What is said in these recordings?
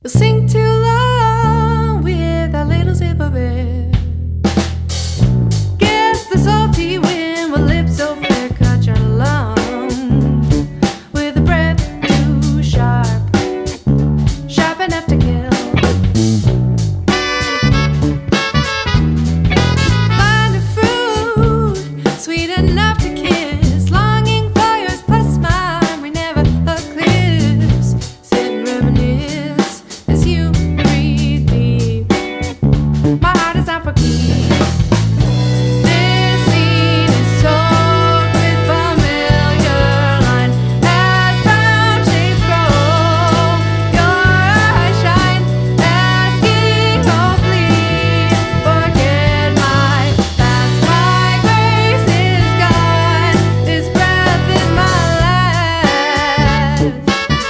You'll sing too long with a little sip of it. Guess the salty wind with lips so fair cut your lungs with a breath too sharp, sharp enough to kill. Find a fruit sweet enough to kiss, longing for yours plus mine. We never eclipse, sit and reminisce as you breathe deep. My heart is out for keeps. This scene is soaked with familiar line. As brown shades grow, your eyes shine, asking, oh please, forget my past. My grace is gone, this breath is my last.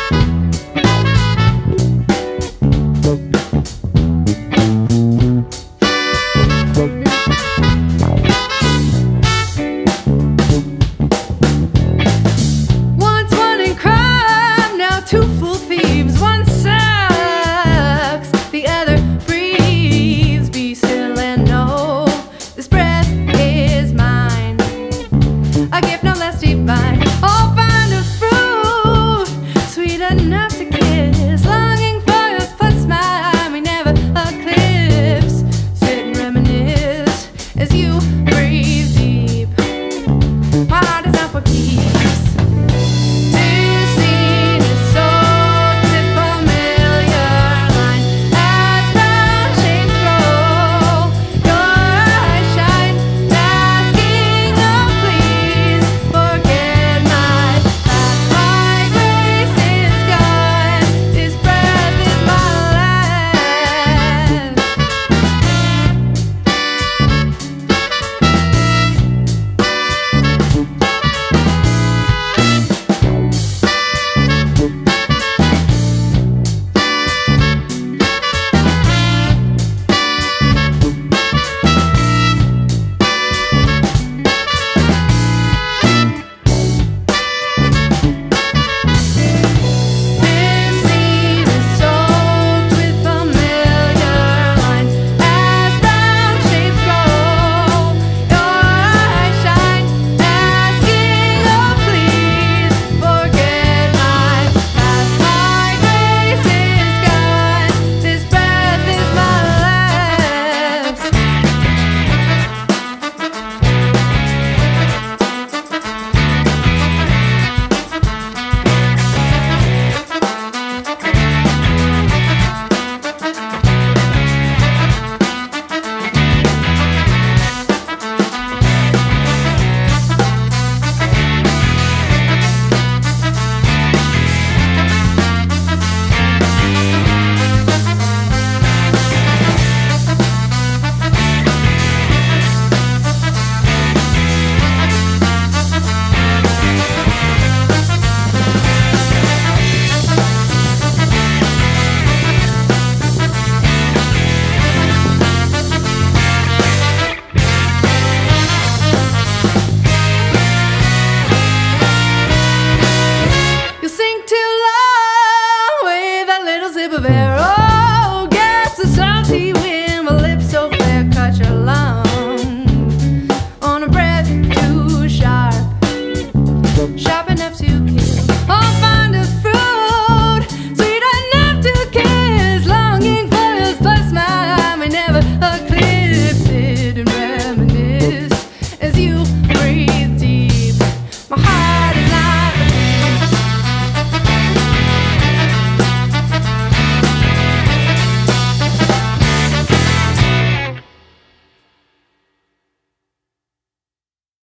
Once one in crime, now two full thieves. One sucks, the other breathes. Be still and know this breath is mine, a gift no less divine. Oh, find a fruit sweet enough to kiss, longing for yours plus mine. We never eclipse, sit and reminisce as you breathe deep. My heart is out for keeps. This scene is soaked with familiar line. As brown shades grow, your eyes shine, asking, oh please, forget my past. My grace is gone, this breath is my last. This scene is soaked with familiar line. As brown shades grow, your eyes shine, asking, oh please, forget my past. My grace is gone, this breath is my last. You sing too long with a little sip of air.